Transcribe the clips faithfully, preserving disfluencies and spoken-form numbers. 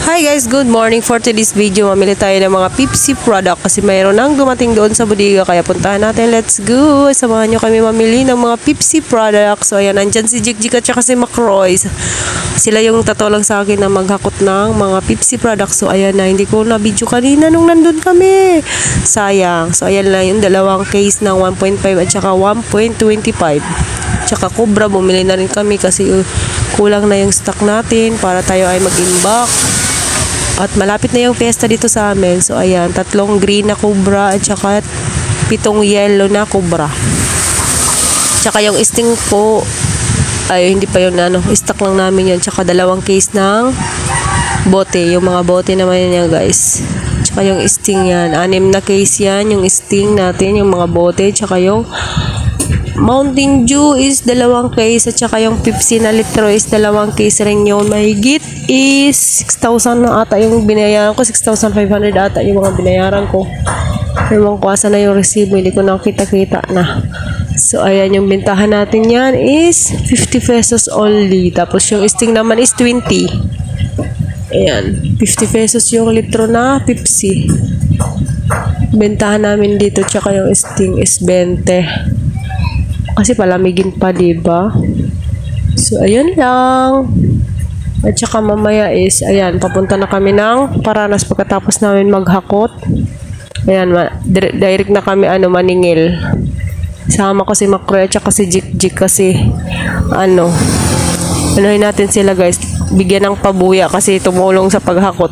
Hi guys, good morning. For today's video, mamili tayo ng mga Pipsi product kasi mayroon nang dumating doon sa bodega, kaya puntahan natin. Let's go! Samahan nyo kami mamili ng mga Pipsi product. So ayan, nandyan si Jik-Jik at saka si Macroy. Sila yung tatulang sa akin na maghakot ng mga Pipsi product. So ayan na, hindi ko na video kanina nung nandun kami. Sayang. So ayan lang yung dalawang case ng one point five at saka one point two five. Tsaka Cobra, bumili na rin kami kasi uh, kulang na yung stock natin para tayo ay mag-imbak. At malapit na yung fiesta dito sa amin. So ayan, tatlong green na Cobra at saka pitong yellow na Cobra. Tsaka yung sting po, ay hindi pa yun, ano, stock lang namin yun. Tsaka dalawang case ng bote. Yung mga bote naman yan guys. Tsaka yung sting yan. Anim na case yan. Yung sting natin, yung mga bote. Tsaka yung Mountain Dew is dalawang case at saka yung Pepsi na litro is dalawang case rin yun. Mahigit is six thousand na ata yung binayaran ko. six thousand five hundred ata yung mga binayaran ko. Ewan ko asa na yung resibo. Hindi ko nakita-kita na. So ayan, yung bintahan natin yan is fifty pesos only. Tapos yung sting naman is twenty. Ayan, fifty pesos yung litro na Pepsi. Bintahan namin dito. Tsaka yung sting is twenty. Kasi palamigin pa, diba? So, ayun lang. At saka mamaya is, ayan, papunta na kami ng Paranas pagkatapos namin maghakot. Ayan, direct na kami, ano, maningil. Sama ko si Macroy at saka si Jik-Jik kasi, ano, anuhin natin sila guys. Bigyan ng pabuya kasi tumulong sa paghakot.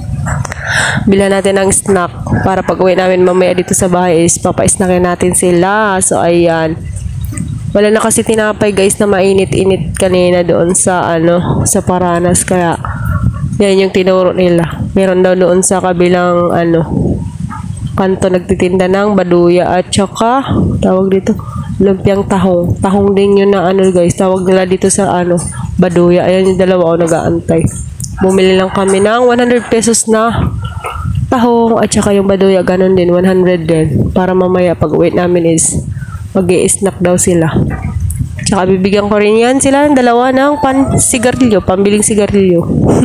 Bilhan natin ng snack para pag uwi namin mamaya dito sa bahay is papa-snackin natin sila. So, ayan. Wala na kasi tinapay guys na mainit-init kanina doon sa ano sa Paranas, kaya yan yung tinuro nila. Meron daw doon sa kabilang ano kanto nagtitinda ng baduya at saka tawag dito lumpiang tahong. Tahong din yun na ano guys, tawag nila dito sa ano baduya. Ayan yung dalawa o nag-aantay. Bumili lang kami ng one hundred pesos na tahong at saka yung baduya ganun din one hundred din para mamaya pag uwi namin is mag-i-snack daw sila. Tsaka bibigyan ko rin yan sila ng dalawa ng pan-sigarilyo, pambiling sigarilyo.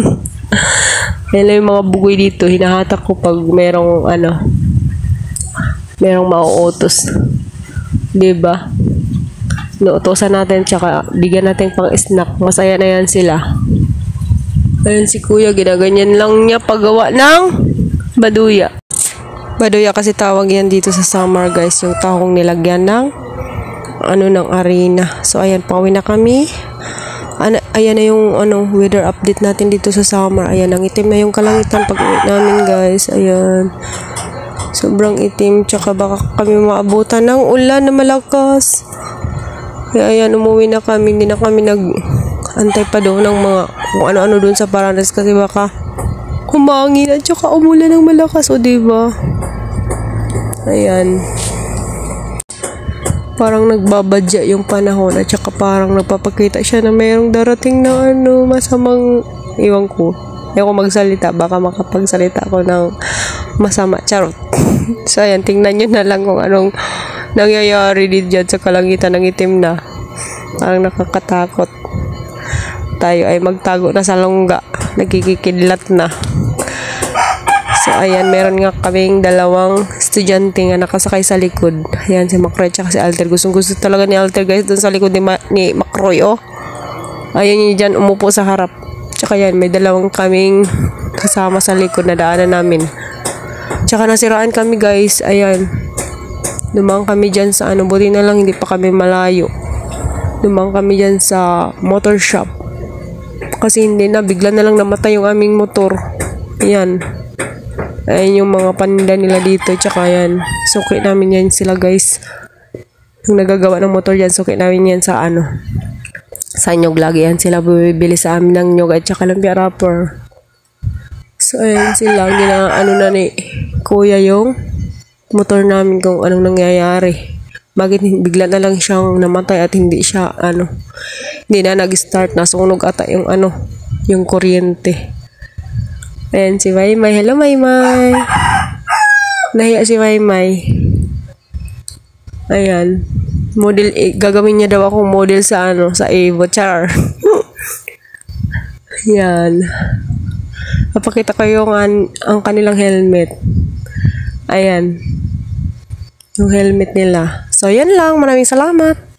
Yan lang yung mga bugoy dito. Hinahatak ko pag merong ano, merong mauutos. Diba? Nuutosan natin, tsaka bigyan natin pang-snack. Masaya na yan sila. Ayun si kuya, ginaganyan lang niya paggawa ng baduya. Baduya kasi tawag yan dito sa summer guys, yung tahong nilagyan ng ano ng arena. So ayan, pauwi na kami. Ano, ayan na yung ano weather update natin dito sa summer. Ayan, ang itim na yung kalangitan pag uwi namin guys. Ayan, sobrang itim, tsaka baka kami maabutan ng ulan na malakas. Kaya ayan, umuwi na kami. Hindi na kami nag antay pa doon ng mga kung ano-ano doon sa Paranas kasi baka humangin at saka umulan ng malakas, o diba? Ayan. Parang nagbabadya yung panahon at saka parang nagpapakita siya na mayroong darating na ano, masamang iwan ko. Ayaw ko magsalita, baka makapagsalita ako ng masama. Charot. So ayan, tingnan nyo na lang kung anong nangyayari dyan sa kalangitan ng itim na. Parang nakakatakot. Tayo ay magtago na sa lungga. Nagkikidlat na. So, ayan, meron nga kaming dalawang estudyante nga nakasakay sa likod. Ayan, si Macroy at si Alter. Gustong gusto talaga ni Alter guys doon sa likod ni, Ma ni Macroy, oh. Ayan yun dyan, umupo sa harap. Tsaka yan, may dalawang kaming kasama sa likod na daanan namin. Tsaka nasiraan kami guys, ayan. Dumang kami dyan sa ano, buti na lang hindi pa kami malayo. Dumang kami dyan sa motor shop. Kasi hindi na, bigla na lang namatay yung aming motor. Ayan. Ayan yung mga paninda nila dito. Tsaka yan. Suki namin yan sila guys. Yung nagagawa ng motor yan, suki namin yan sa ano. Sa nyog lagi yan sila bumibili sa amin ng nyog at saka lumpia wrapper. So ayan sila. Gina, ano na ni kuya yung motor namin kung anong nangyayari. Bakit bigla na lang siyang namatay at hindi siya ano. Hindi na nag-start. Nasunog ata yung ano. Yung kuryente. Ayan si Maymay. Hello Maymay. Nahiya si Maymay. Ayan. Model, eh, gagawin niya daw akong model sa ano, sa Evo. Char. Ayan. Papakita ko yung an, ang kanilang helmet. Ayan. Yung helmet nila. So, yan lang. Maraming salamat.